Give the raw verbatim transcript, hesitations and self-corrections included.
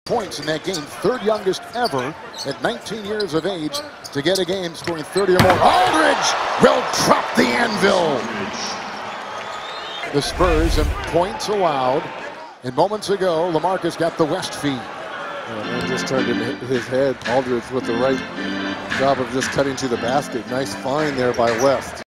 Points in that game, third youngest ever at nineteen years of age to get a game scoring thirty or more. Aldridge will drop the anvil. The Spurs and points allowed. And moments ago, LaMarcus got the West feed. And just targeted his head. Aldridge with the right job of just cutting to the basket. Nice find there by West.